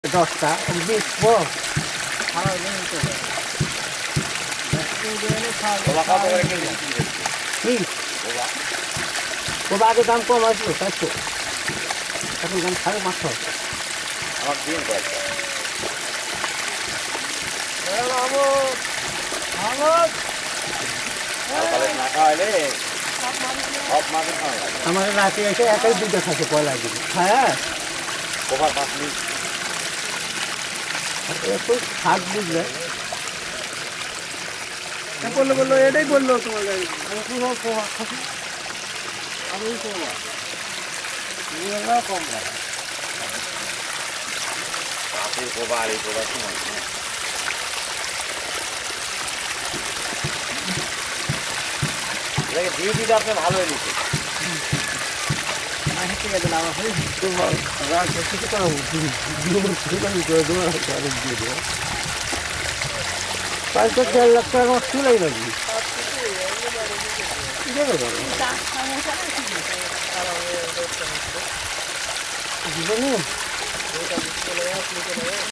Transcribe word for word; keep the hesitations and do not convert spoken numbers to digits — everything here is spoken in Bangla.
দশটা বেচবো ওটা আগে দাম কম আসলো চারশো এখন দাম সাড়ে পাঁচশো আমার দিন কয়েকটা না খাওয়াইলে সব মাকে খাওয়া লাগে আমার রাতে এসে একাই দুটো থাকে পয়লা দিন হ্যাঁ ওভার পাঁচ মিনিট একটু শাক বুঝলে বললো বললো এটাই বললো তোমার গাড়ি আমি পুরো পোহা খাচ্ছি আমি পোহা কম লাগে রাতের কোবার এই কোবার সময় এটাকে ডিউটিটা আপনি ভালোই নিচ্ছে ঠিক আছে না আমার তোমার রাত কিছু করা দিয়ে দেবো পাঁচ দেড় লাখ টাকা আমার চুলাই লাগবে জীবনে